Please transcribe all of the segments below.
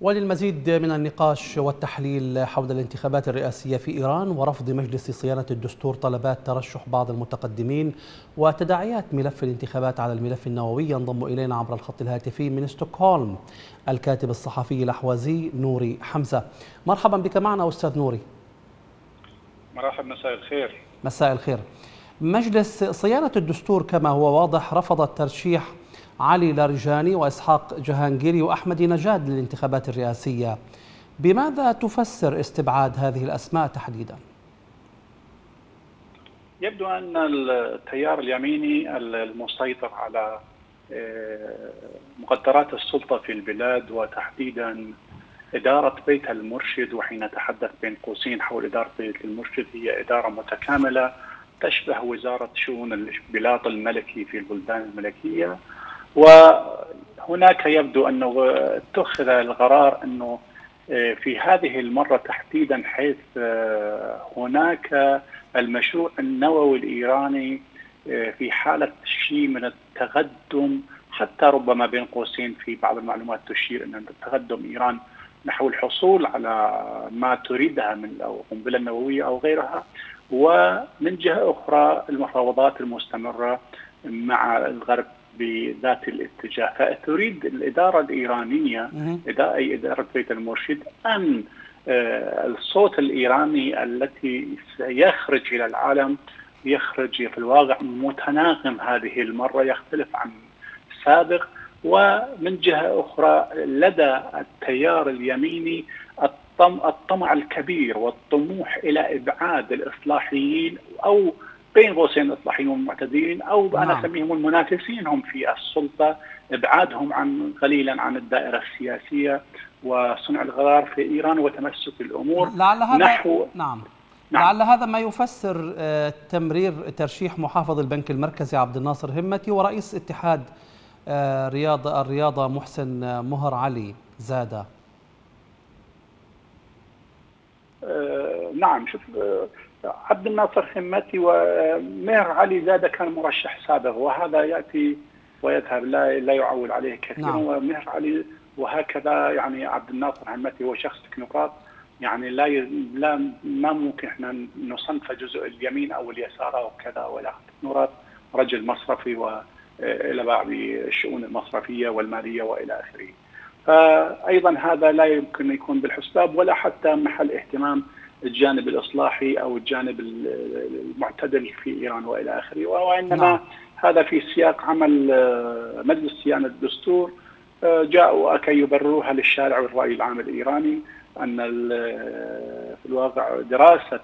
وللمزيد من النقاش والتحليل حول الانتخابات الرئاسية في إيران ورفض مجلس صيانة الدستور طلبات ترشح بعض المتقدمين وتداعيات ملف الانتخابات على الملف النووي، ينضم إلينا عبر الخط الهاتفي من ستوكهولم الكاتب الصحفي الأحوازي نوري حمزة. مرحبا بك معنا أستاذ نوري. مرحبا، مساء الخير. مساء الخير. مجلس صيانة الدستور كما هو واضح رفض الترشيح علي لاrijani وإسحاق جهانجيري وأحمد نجاد للانتخابات الرئاسية. بماذا تفسر استبعاد هذه الأسماء تحديدا؟ يبدو أن التيار اليميني المسيطر على مقدرات السلطة في البلاد وتحديدا إدارة بيت المرشد، وحين نتحدث بين قوسين حول إدارة بيت المرشد هي إدارة متكاملة تشبه وزارة شؤون البلاط الملكي في البلدان الملكية. وهناك يبدو أنه اتخذ القرار أنه في هذه المرة تحديدا، حيث هناك المشروع النووي الإيراني في حالة شيء من التقدم، حتى ربما بين قوسين في بعض المعلومات تشير أن تقدم إيران نحو الحصول على ما تريدها من القنبلة النووية أو غيرها. ومن جهة أخرى المفاوضات المستمرة مع الغرب بذات الاتجاه، فتريد الإدارة الإيرانية أي إدارة بيت المرشد أن الصوت الإيراني التي سيخرج إلى العالم يخرج في الواقع متناغم هذه المرة، يختلف عن السابق. ومن جهة أخرى لدى التيار اليميني الطمع الكبير والطموح إلى إبعاد الإصلاحيين أو بين قوسين الإصلاحيين والمعتدلين أو أنا أسميهم المنافسين هم في السلطة، إبعادهم قليلا عن الدائرة السياسية وصنع القرار في إيران وتمسك الأمور نحو لعل هذا ما يفسر تمرير ترشيح محافظ البنك المركزي عبد الناصر همتي ورئيس اتحاد الرياضة محسن مهر علي زادة. نعم، شوف، عبد الناصر همتي ومهر علي زادة كان مرشح سابق، وهذا يأتي ويذهب لا يعول عليه كثيرا. نعم. ومهر علي وهكذا يعني عبد الناصر همتي هو شخص تكنوقراط، يعني ما ممكن احنا نصنف جزء اليمين او اليسار او كذا، ولا تكنوقراط، رجل مصرفي والى بعض الشؤون المصرفيه والماليه والى اخره. فايضا هذا لا يمكن يكون بالحسباب ولا حتى محل اهتمام الجانب الإصلاحي أو الجانب المعتدل في إيران وإلى آخره، وإنما هذا في سياق عمل مجلس صيانة الدستور. جاءوا كي يبرروها للشارع والرأي العام الإيراني أن في الواقع دراسة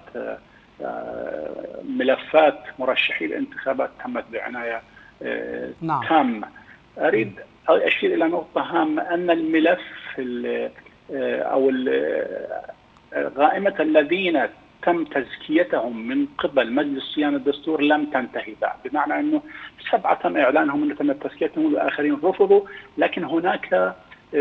ملفات مرشحي الانتخابات تمت بعناية تامة. أريد أشير إلى نقطة هامة، أن الملف أو غائمة الذين تم تزكيتهم من قبل مجلس صيانة الدستور لم تنتهي بعد، بمعنى أنه 7 تم إعلانهم أنه تم تزكيتهم والآخرين رفضوا. لكن هناك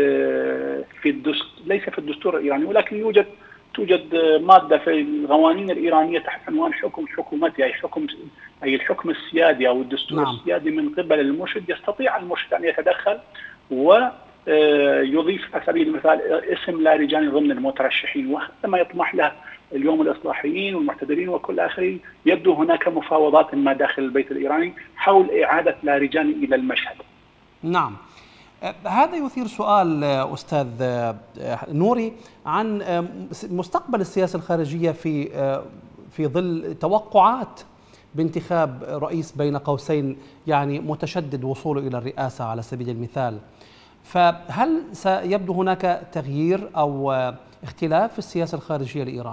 ليس في الدستور الإيراني، ولكن توجد مادة في القوانين الإيرانية تحت عنوان حكم حكومتي، أي الحكم السيادي أو الدستور السيادي من قبل المرشد. يستطيع المرشد أن يتدخل ويضيف على سبيل المثال اسم لاrijani ضمن المترشحين، وهذا ما يطمح له اليوم الإصلاحيين والمعتدلين وكل آخرين. يبدو هناك مفاوضات ما داخل البيت الإيراني حول إعادة لاrijani إلى المشهد. نعم، هذا يثير سؤال أستاذ نوري عن مستقبل السياسة الخارجية في ظل توقعات بانتخاب رئيس بين قوسين يعني متشدد وصوله إلى الرئاسة على سبيل المثال. فهل سيبدو هناك تغيير أو اختلاف في السياسة الخارجية لإيران؟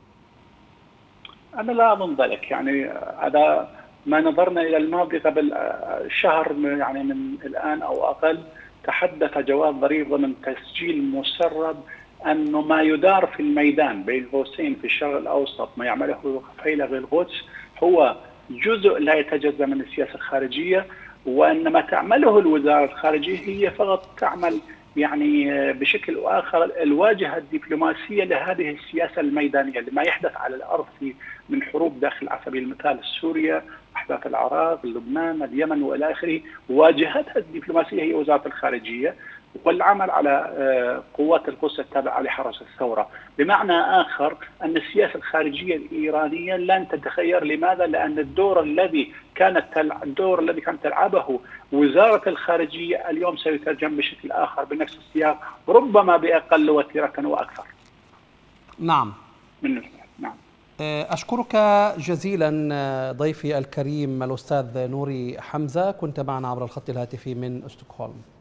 أنا لا أظن ذلك. يعني هذا ما نظرنا إلى الماضي قبل شهر يعني من الآن أو أقل، تحدث جواد ظريف ضمن تسجيل مسرب أنه ما يدار في الميدان بين قوسين في الشرق الأوسط، ما يعمله فيلق القدس، هو جزء لا يتجزأ من السياسة الخارجية، وأن ما تعمله الوزارة الخارجية هي فقط تعمل يعني بشكل آخر الواجهة الدبلوماسية لهذه السياسة الميدانية لما يحدث على الأرض من حروب داخل على سبيل المثال سوريا، أحداث العراق، لبنان، اليمن وإلى آخره. واجهتها الدبلوماسية هي وزارة الخارجية، والعمل على قوات القدس التابعة لحرس الثورة. بمعنى آخر أن السياسة الخارجية الإيرانية لن تتغير. لماذا؟ لأن الدور الذي كانت تلعبه وزارة الخارجية اليوم سيترجم بشكل آخر بنفس السياق، ربما بأقل وتيرة وأكثر. نعم. نعم. أشكرك جزيلا ضيفي الكريم الأستاذ نوري حمزة، كنت معنا عبر الخط الهاتفي من ستوكهولم.